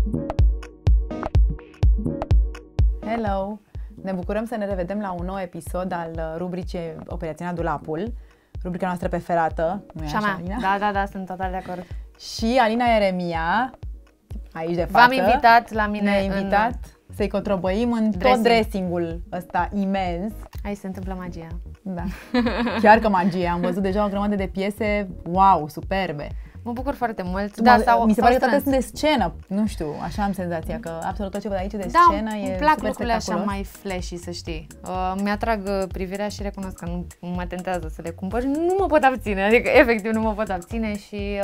Hello! Ne bucurăm să ne revedem la un nou episod al rubricii Operațiunea Dulapul, rubrica noastră preferată. Nu-i așa, Alina? Da, sunt total de acord. Și Alina Ieremia, aici de față, v-am invitat la mine, ne-a invitat să-i controbăim în tot dressing-ul ăsta imens. Aici se întâmplă magia. Da, chiar că magie. Am văzut deja o grămadă de piese, wow, superbe. Mă bucur foarte mult. Mi se pare că toate sunt de scenă. Nu știu, așa am senzația că absolut tot ce văd aici de scenă e super plac lucrurile așa spectaculos. mai flashy, să știi. Mi-atrag privirea și recunosc că nu mă tentează să le cumpăr. Nu mă pot abține, adică efectiv nu mă pot abține și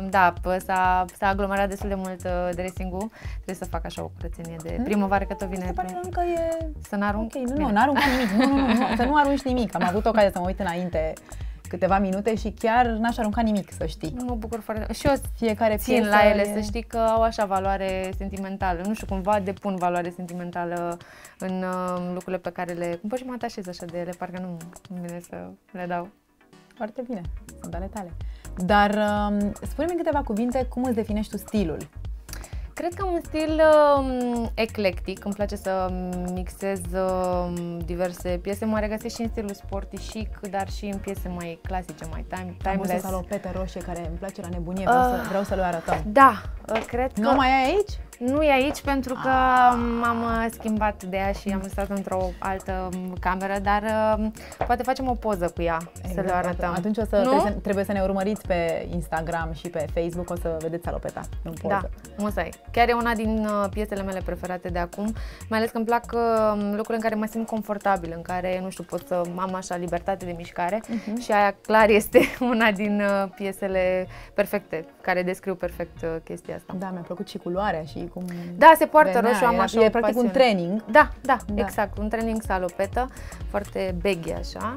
s-a aglomerat destul de mult dressing-ul. Trebuie să fac așa o curățenie de primăvară, că tot vine. Mi se pare că e... Să n-arunc? Ok, nu, n-arunc nimic. Nu, să nu arunci nimic. Am avut ocazia să mă uit înainte câteva minute și chiar n-aș arunca nimic, să știi. Mă bucur foarte mult. Și eu fiecare țin la ele, să știi că au așa valoare sentimentală. Nu știu, cumva depun valoare sentimentală în lucrurile pe care le cumpăr și mă atașez așa de ele, parcă nu vine să le dau. Foarte bine, sunt ale tale. Dar spune-mi câteva cuvinte, cum îți definești tu stilul? Cred că am un stil eclectic, îmi place să mixez diverse piese, mă regăsesc și în stilul sporty chic, dar și în piese mai clasice, mai timeless. Am o salopetă roșie care îmi place la nebunie, vreau să le arătăm. Da, cred că... Nu mai e aici? Nu e aici pentru că m-am schimbat de ea și am stat într-o altă cameră, dar poate facem o poză cu ea, exact, să le arătăm. Atunci trebuie să ne urmăriți pe Instagram și pe Facebook, o să vedeți salopeta în poză. Da, musai. Chiar e una din piesele mele preferate de acum, mai ales că îmi plac lucruri în care mă simt confortabil, în care, nu știu, pot să am așa libertate de mișcare și aia clar este una din piesele perfecte, care descriu perfect chestia asta. Da, mi-a plăcut și culoarea și cum... Da, se poartă roșu, am așa e practic un training. Da, exact, un training salopetă, foarte baggy așa.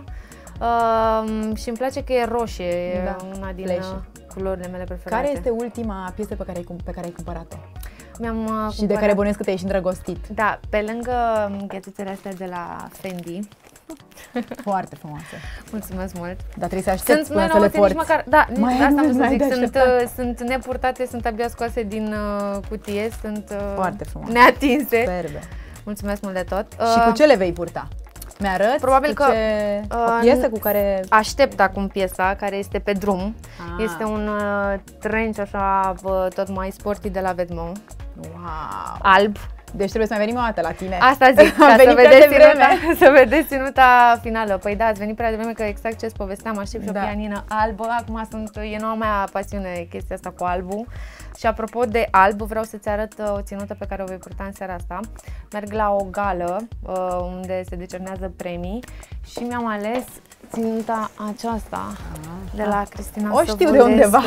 Și îmi place că e roșie, e una din culorile mele preferate. Care este ultima piesă pe care ai cumpărat-o? Și de care bănuiesc că te-ai și îndrăgostit. Da, pe lângă ghetuțele astea de la Fendi. Foarte frumoase. Mulțumesc mult. Dar trebuie să aștepți până să le porți. Măcar, da, asta am să zic, sunt nepurtate, sunt abia scoase din cutie, sunt foarte frumoase, neatinse. Superbe. Mulțumesc mult de tot. Și cu ce le vei purta? Mi-arăți? Probabil că o piesă cu care... Aștept acum piesa, care este pe drum. Este un trench așa, tot mai sporty de la Vetements. Wow! Alb. Deci trebuie să mai venim o dată la tine. Asta zic, ca să vedeți ținuta finală. Păi da, ați venit prea devreme, că exact ce-ți povesteam, aștept și o pianină albă. Acum e noua mea pasiune, chestia asta cu albul. Și apropo de alb, vreau să-ți arăt o ținută pe care o vei purta în seara asta. Merg la o gală unde se decernează premii și mi-am ales ținuta aceasta de la Cristina Săvulescu. O știu de undeva.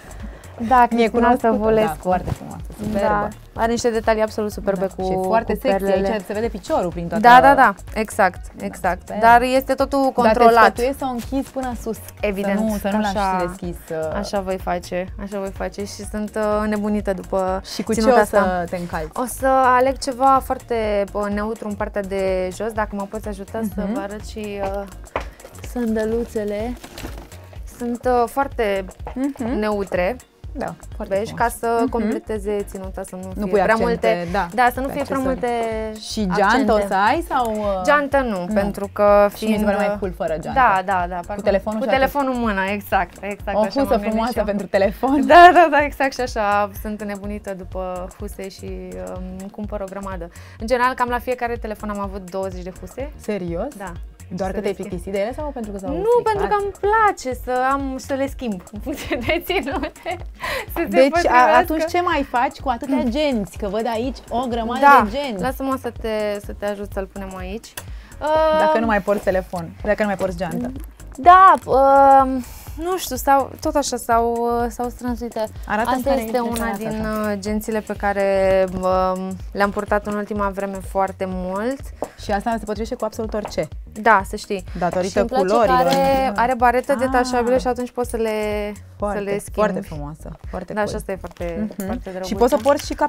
Da, Cristina Săvulescu. Da, foarte frumoasă, superbă. Da, are niște detalii absolut superbe și foarte sexy, aici se vede piciorul prin toată... Da, exact. Dar este totul controlat. Dar te sfătuiesc să o închizi până sus. Evident. Să nu lași deschis. Așa voi face și sunt înnebunită după și cu ce o să te încalci? O să aleg ceva foarte neutru în partea de jos, dacă mă poți ajuta să vă arăt și sandăluțele. Sunt foarte neutre. Da, beige, ca să completeze ținuta, să nu fie prea accente, multe, să nu fie prea multe și geantă o să ai sau? Geantă nu, pentru că fiind... Și mi se pare mai cool fără geantă. Da. Cu telefonul? Cu telefonul în mână, exact. O husă frumoasă pentru telefon. Da, exact, și așa sunt înnebunită după huse și cumpăr o grămadă. În general, cam la fiecare telefon am avut 20 de huse. Serios? Da. Doar că te-ai plictisit de ele sau pentru că s-au stricat? Nu, pentru că îmi place să le schimb în funcție de ținute. Deci atunci ce mai faci cu atâtea genți? Că văd aici o grămadă de genți. Lasă-mă să te ajut să-l punem aici. Dacă nu mai porți telefon, dacă nu mai porți geantă. Da, nu știu, tot așa s-au strâns, uite. Asta este una din gențile pe care le-am purtat în ultima vreme foarte mult. Și asta se potrivește cu absolut orice. Da, să știi. Datorită culorilor. Are baretă detașabilă și atunci poți să le schimbi. Foarte frumoasă. Foarte cool. Și asta e foarte drăguță. Și poți să porți și ca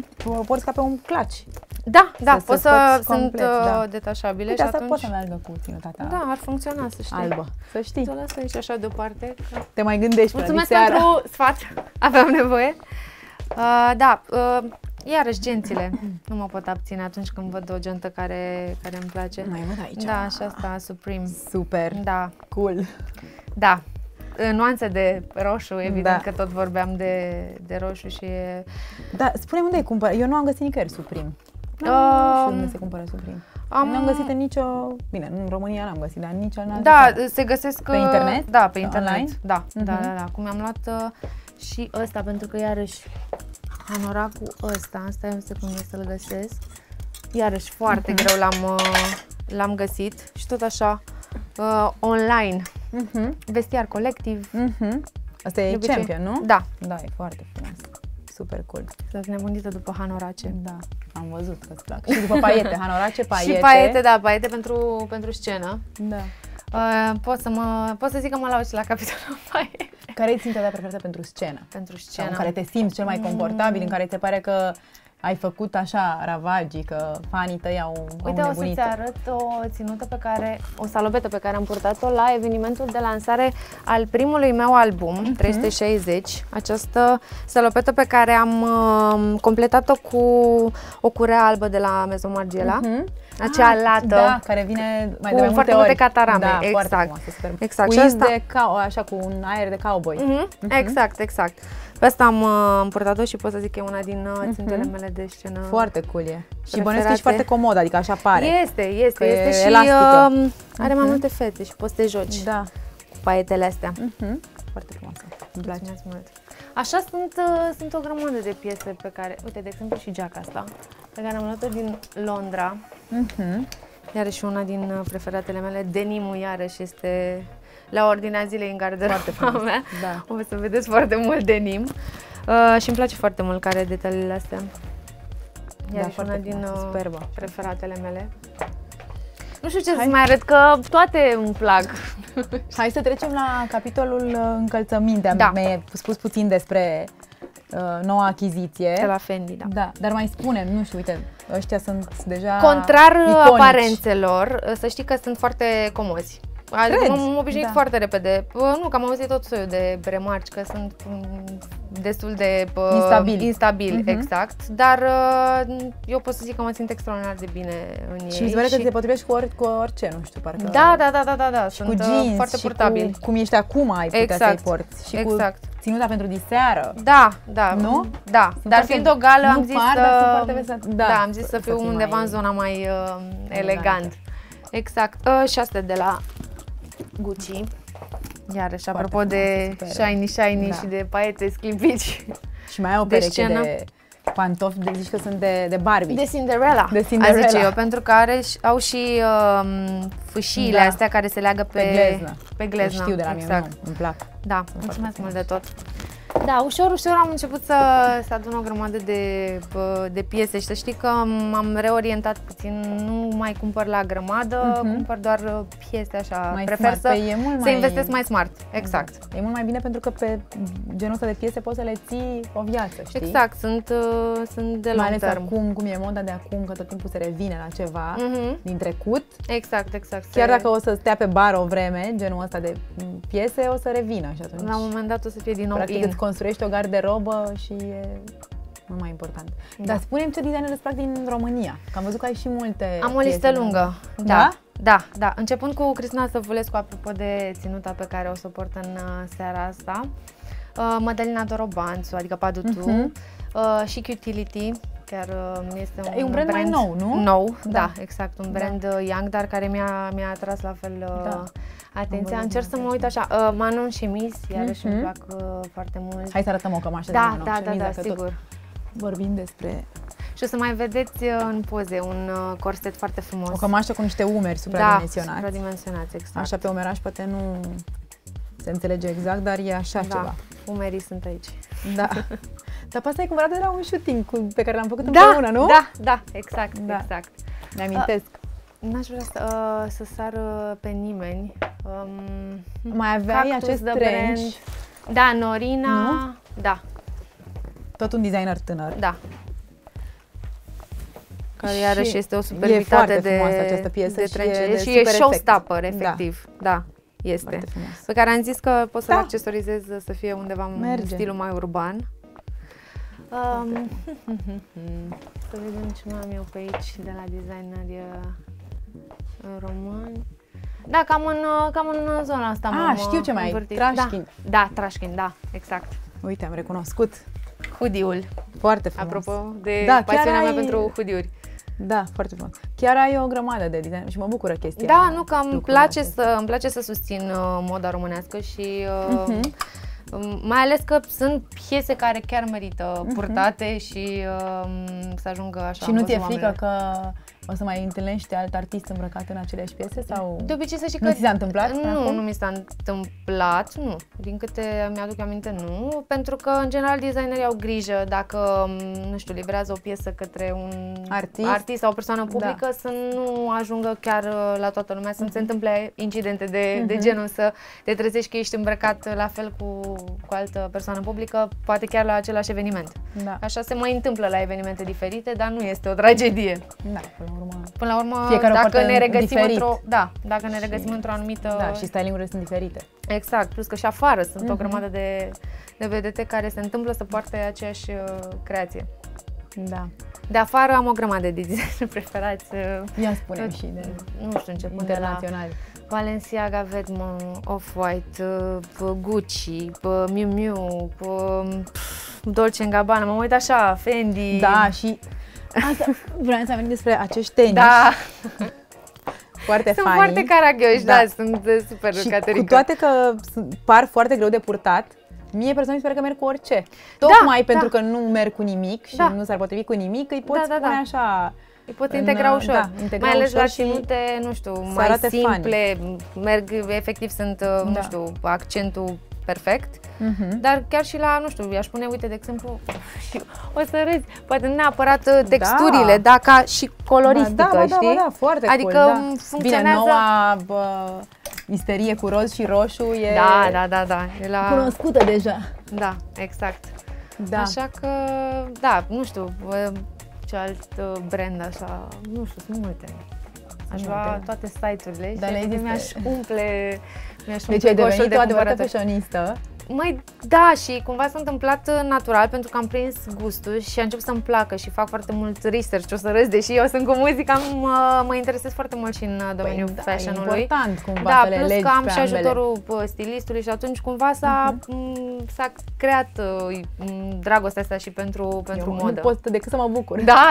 pe un clutch. Da, poți să sunt detașabile. Uite, și asta poți să meargă cu ținuta ta. Da, ar funcționa, să știi. Albă, să știi. Să o las aici așa deoparte. Te mai gândești până mulțumesc pentru sfat, aveam nevoie. Iarăși gențile. Nu mă pot abține atunci când văd o geantă care îmi place. Mai văd aici. Da, și asta, Supreme. Super. Da. Cool. Da. Nuanțe de roșu, evident Da. că tot vorbeam de roșu și e... Da, spune unde ai cumpărat. Eu nu am găsit nicăieri Supreme. Nu știu unde se cumpără Supreme. Nu am găsit în nicio... Bine, în România n-am găsit, dar nici în altă Da, țară. se găsesc... Pe internet? Da, pe internet. Online? Da, da. Cum mi-am luat și ăsta, pentru că iarăși hanoracul ăsta, stai o secundă să-l găsesc. Iarăși foarte greu l-am găsit și tot așa online. Vestiar colectiv. Asta e Champion, nu? Da. Da, e foarte frumos. Super cool. Sunt nebunită după hanorace. Da, am văzut că îți plac. Și după paiete, hanorace, paiete. Și paiete, da, paiete pentru scenă. Da. Pot să zic că mă laud și la capitolul paiete. Care e ținta ta preferată pentru scenă? Pentru Sau scenă. în care te simți cel mai confortabil, în care ți se pare că ai făcut așa ravagii, că fanii tăi au Uite, o nebunit. să-ți arăt o salopetă pe care am purtat-o la evenimentul de lansare al primului meu album, 360. Această salopetă pe care am completat-o cu o curea albă de la Maison Margiela. Acea lată. Da, care vine mai cu de mai foarte multe multe ori. catarame. Da, Exact. foarte frumoasă, super. Exact. Cu Și iz asta... de așa, cu un aer de cowboy. Exact, exact. Pe asta am purtat-o și pot să zic că e una din țintele mele de scenă. Foarte cool e. Și preferate. bănuiesc că e foarte comod, adică așa pare. Este Că e și elastică. are mai multe fete și poți să te joci Da. cu paietele astea. Foarte frumoasă. Îmi place. Mulțumesc mult. Așa sunt o grămadă de piese pe care, uite, de exemplu și geaca asta, pe care am luat-o din Londra. Iarăși una din preferatele mele, denimul iarăși este la ordinea zilei în garderoba mea. Da. O să vedeți foarte mult denim. Și îmi place foarte mult care detaliile astea. Iarăși una din preferatele mele. Nu știu ce să mai arăt, că toate îmi plac. Hai să trecem la capitolul încălțăminte. Da. Mi-ai spus puțin despre noua achiziție. De la Fendi, da. Da, dar mai spune, nu știu, uite, ăștia sunt deja contrar iconici. aparențelor, să știi că sunt foarte comozi. Adică m-am obișnuit foarte repede. Nu, că am auzit tot soiul de remarci că sunt destul de instabili, exact. Dar eu pot să zic că mă simt extraordinar de bine în ei. Și mi se pare că te potrivești cu orice, nu știu, parcă... Da. Și Sunt cu jeans, foarte purtabili. cum ești acum ai putea să-i porți. Și cu ținuta pentru diseară. Da. Nu? Da. Dar fiind o gală, am zis să fiu undeva în zona mai elegant. Exact. Și astea de la Gucci. Iarăși, apropo de shiny și de paiete sclimpici. Și mai ai o pereche de pantofi, zici că sunt de Barbie. De Cinderella. De Cinderella. Aș zice eu, pentru că au și fâșiile astea care se leagă pe gleznă. Știu de la mine, îmi plac. Da, mulțumesc mult de tot. Da, ușor am început să adun o grămadă de piese și să știi că m-am reorientat puțin, nu mai cumpăr la grămadă, cumpăr doar piese așa, mai prefer smart. să investesc mai smart, exact. E mult mai bine pentru că pe genul ăsta de piese poți să le ții o viață, știi? Exact, sunt de long mai ales term. acum, cum e moda de acum, că tot timpul se revine la ceva din trecut. Exact. Chiar dacă o să stea pe bar o vreme, genul ăsta de piese, o să revină și atunci... La un moment dat o să fie din nou practic îți construiești o garderobă și e mult mai important. Da. Dar spune-mi ce designer îți plac din România, că am văzut că ai și multe. Am o listă lungă. Da. Începând cu Cristina Săvulescu, apropo de ținuta pe care o să o port în seara asta, Mădălina Dorobanțu, adică Padutu, și Cutility, chiar este un brand mai nou, nu? Nou, da, exact, un brand young, dar care mi-a atras la fel atenția. Încerc să mă uit așa, Manon Chemise, iarăși îmi plac foarte mult. Hai să arătăm o cămașă de Manon Chemise, da, sigur. Vorbim despre... Și o să mai vedeți în poze un corset foarte frumos. O cămașă cu niște umeri supradimensionați. Da, supradimensionați, exact. Așa pe umeraș poate nu se înțelege exact, dar e așa ceva. Umerii sunt aici. Da. Dar pe asta ai cumpărat de la un shooting pe care l-am făcut împreună, nu? Da, exact. Mi-amintesc. N-aș vrea să sar pe nimeni. Mai aveai acest trench. Da, Norina. Nu? Da. Tot un designer tânăr. Da. Care iarăși este o superbitate de această piesă și e showstopper, efectiv. Da, este. Pe care am zis că pot să-l accesorizez să fie undeva în stilul mai urban. Să vedem ce mai am eu pe aici de la designeri români. Da, cam în zona asta. Știu ce mai ai, Trashkin. Da, Trashkin, da, exact. Uite, am recunoscut. Hoodie-ul. Foarte frumos. Apropo de pasiunea mea pentru hoodie-uri. Da, foarte frumos. Chiar ai o grămadă de design și mă bucură chestia. Da, nu, că îmi place să susțin moda românească și mai ales că sunt piese care chiar merită purtate și să ajungă așa. Și nu ți-e frică că o să mai întâlnești alt artist îmbrăcat în aceleași piese? Sau de obicei să știi că nu ți s-a întâmplat? Nu mi s-a întâmplat, nu. Din câte mi-aduc aminte, nu. Pentru că, în general, designerii au grijă dacă, nu știu, livrează o piesă către un artist sau o persoană publică, să nu ajungă chiar la toată lumea, să nu se întâmple incidente de genul, să te trezești că ești îmbrăcat la fel cu altă persoană publică, poate chiar la același eveniment. Da. Așa se mai întâmplă la evenimente diferite, dar nu este o tragedie. Da, până la urmă, fiecare dacă ne regăsim dacă ne regăsim într-o anumită... Da, și styling-urile sunt diferite. Exact, plus că și afară sunt o grămadă de vedete care se întâmplă să poarte aceeași creație. Da. De afară am o grămadă de design preferați. Ia spune și de... Nu știu, începând internaționali. De la Balenciaga, Vetements, Off-White, Gucci, Miu Miu, Dolce & Gabbana, mă uit așa, Fendi... Da, și... Asta, vreau să vorbim despre acești tenis. Da. Foarte sunt funny. Foarte caragioși, da, sunt super și Caterica. Cu toate că par foarte greu de purtat, mie personal mi se pare că merg cu orice. Tocmai pentru că nu merg cu nimic și nu s-ar potrivi cu nimic, îi poți pune așa... Îi poți integra ușor. Integra mai ales ușor la ținute, nu știu, mai simple, merg, efectiv sunt, nu știu, accentul perfect. Dar chiar și la, nu știu, i-aș pune, uite, de exemplu, și o să râzi, poate nu neapărat texturile, dar ca și coloristică, știi? Da, foarte adică cool, funcționează... Bine, noua isterie cu roz și roșu e... Da. E la... cunoscută deja. Da, exact. Da. Așa că, da, nu știu, ce alt brand așa, nu știu, sunt multe. Aș lua toate site-urile și mi-aș umple deci ai devenit o adevărată fashionistă. Măi, da, și cumva s-a întâmplat natural pentru că am prins gustul și a început să-mi placă și fac foarte mult research, o să râzi, deși eu sunt cu muzica, mă interesez foarte mult și în domeniul fashion-ului. E important cumva să le legi plus că am și ajutorul stilistului și atunci cumva s-a creat dragostea asta și pentru modă. Nu pot decât să mă bucur. Da.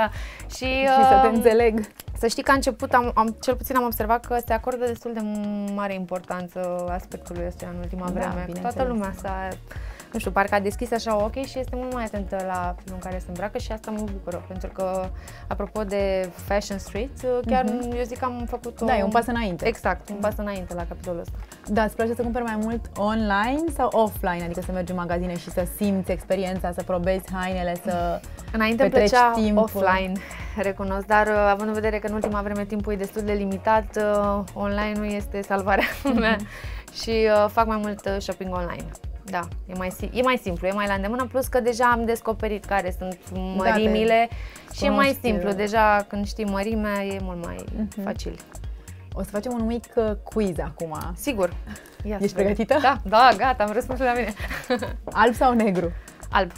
Și să te înțeleg. Să știi că început, cel puțin am observat că se acordă destul de mare importanță aspectului ăsta în ultima vreme. Toată lumea nu știu, parcă a deschis așa ochii și este mult mai atentă la felul în care se îmbracă și asta mă bucură, pentru că, apropo de Fashion Street, chiar eu zic că am făcut Da, e un pas înainte. Exact, un pas înainte la capitolul ăsta. Da, îți place să cumperi mai mult online sau offline? Adică să mergi în magazine și să simți experiența, să probezi hainele, să înainte îmi plăcea offline, recunosc, dar având în vedere că în ultima vreme timpul e destul de limitat, online-ul este salvarea mea și fac mai mult shopping online. Da, e mai simplu, e mai la îndemână, plus că deja am descoperit care sunt mărimile și e mai simplu, deja când știi mărimea e mult mai facil. O să facem un mic quiz acum. Sigur. Ești pregătită? Da, gata, am răspuns la mine. Alb sau negru? Alb.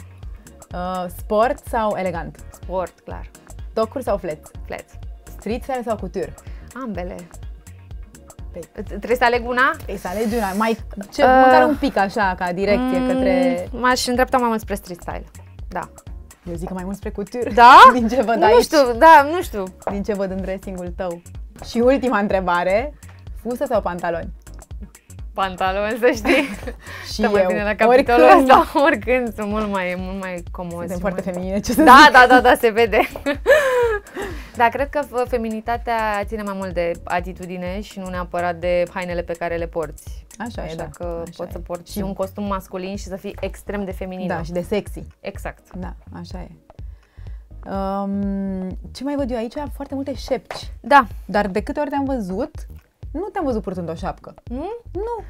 Sport sau elegant? Sport, clar. Tocuri sau flats? Flats. Street style sau couture? Ambele. Trebuie să aleg una? Trebuie să alegi una, măcar un pic așa, ca direcție către... M-aș îndrepta mai mult spre street style, da. Eu zic că mai mult spre couture. Da? Din ce văd aici. Nu știu. Din ce văd în dressing-ul tău. Și ultima întrebare, fusă sau pantaloni? Pantaloni, să știi. Și mai bine la capitolul ăsta, oricând, sunt mult mai comozi. Suntem foarte feminine, ce să zic. Da, se vede. Dar cred că feminitatea ține mai mult de atitudine și nu neapărat de hainele pe care le porți. Așa e, da. Că poți să porți și un costum masculin și să fii extrem de feminină. Da, și de sexy. Exact. Da, așa e. Ce mai văd eu aici? Foarte multe șepci. Da. Dar de câte ori te-am văzut, nu te-am văzut purtând o șapcă. Nu? Nu.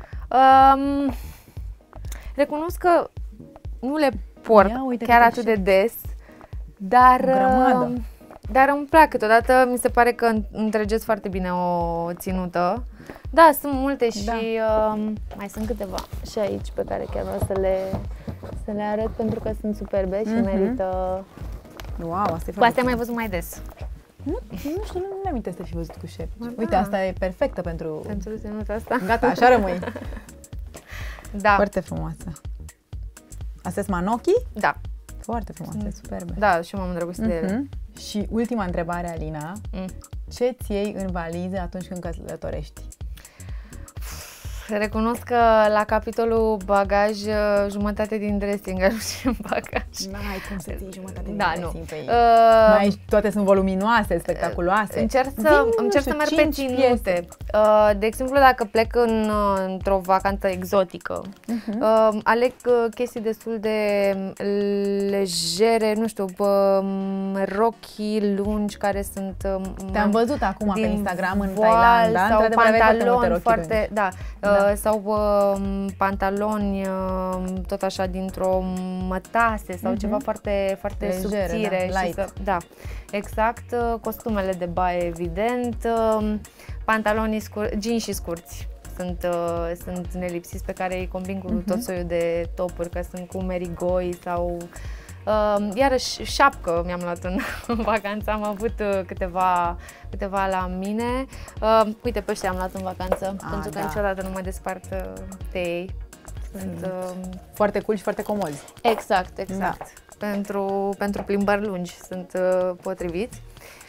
Recunosc că nu le port chiar atât de des, dar îmi plac câteodată, mi se pare că întregesc foarte bine o ținută. Da, sunt multe și mai sunt câteva și aici pe care chiar vreau să să le arăt pentru că sunt superbe și merită... Wow, asta e cu astea am mai văzut mai des. Nu știu, nu mi-am amintesc să fi văzut cu șerpi. Uite, asta e perfectă pentru... Pentru ținuta asta. Gata, așa rămâi. Da. Foarte frumoasă. Astea sunt manochi? Da. Foarte frumoase, superbe. Da, și m-am îndrăgostit de ele. Și ultima întrebare, Alina. Ce-ți iei în valiză atunci când călătorești? Recunosc că la capitolul bagaj, jumătate din dressing ajunge în bagaj. N-ai cum să ții jumătate din dressing pe ei. Toate sunt voluminoase, spectaculoase. Încerc să merg pe ținute. De exemplu, dacă plec într-o vacanță exotică, aleg chestii destul de legere, nu știu, rochii lungi care sunt... Te-am văzut acum pe Instagram în Thailanda, sau pantaloni foarte, da. Sau pantaloni tot așa dintr-o mătase sau ceva foarte, foarte legere, subțire. Da, exact. Costumele de baie, evident. Pantalonii jeans și scurți sunt nelipsiți, pe care îi combin cu tot soiul de topuri, că sunt cu merigoi sau... iarăși șapcă mi-am luat în vacanță, am avut câteva la mine. Uite, pe ăștia am luat în vacanță, pentru că niciodată nu mă despart de ei. Sunt foarte cool și foarte comozi. Exact. Da. Pentru plimbări lungi sunt potriviți.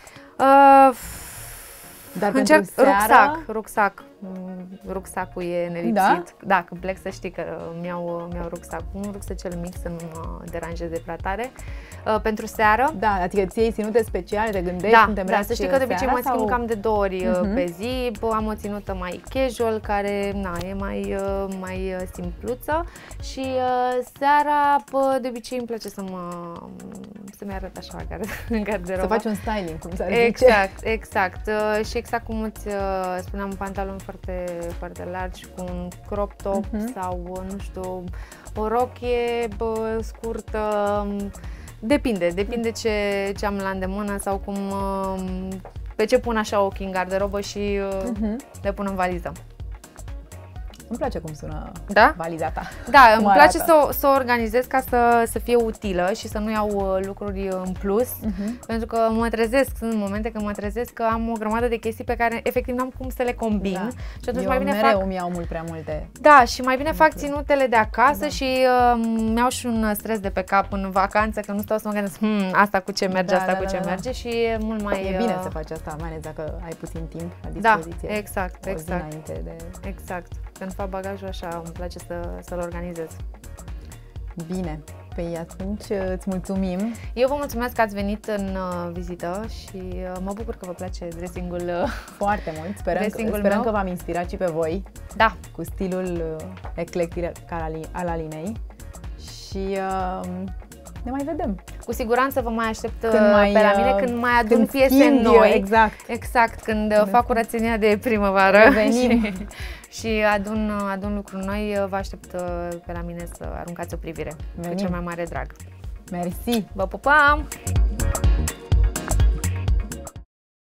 Dar încerc rucsac. Rucsacul e nelipsit. Da, când plec să știi că mi-au rucsac. Un rucsăcel mic să nu mă deranjeze de prea tare. Pentru seară. Da, adică ți iei ținute speciale, te gândești când te îmbraci. Să știi că de obicei mă schimb cam de 2 ori pe zi. Am o ținută mai casual, care e mai simpluță. Și seara, de obicei îmi place să-mi arăt așa în garderoba. Să faci un styling, cum s-ar zice. Exact. Și exact cum îți spuneam, un pantalon foarte, foarte larg cu un crop top sau, nu știu, o rochie scurtă. Depinde ce am la îndemână sau pe ce pun așa ochii în garderobă și le pun în valiză. Îmi place cum sună valiza ta. Da, îmi place să o organizez ca să fie utilă și să nu iau lucruri în plus, pentru că sunt momente când mă trezesc că am o grămadă de chestii pe care efectiv n-am cum să le combin. Și atunci mai bine îmi iau mult prea multe. Da, și mai bine fac ținutele de acasă și mi-au și un stres de pe cap în vacanță, că nu stau să mă gândesc asta cu ce merge, cu ce merge și e mult mai... E bine să faci asta, mai ales dacă ai puțin timp la dispoziție. Da, exact. Exact. Când fac bagajul așa, îmi place să-l organizez. Bine, păi atunci îți mulțumim. Eu vă mulțumesc că ați venit în vizită și mă bucur că vă place dressing-ul foarte mult. Sperăm că v-am inspirat și pe voi. Da. Cu stilul eclectic al Alinei. Și ne mai vedem. Cu siguranță vă mai aștept pe la mine când mai adun piese noi. Exact, când fac curățenia de primăvară. Revenim. Și adun lucruri noi, vă aștept pe la mine să aruncați o privire. Cu cel mai mare drag. Mersi! Vă pupăm!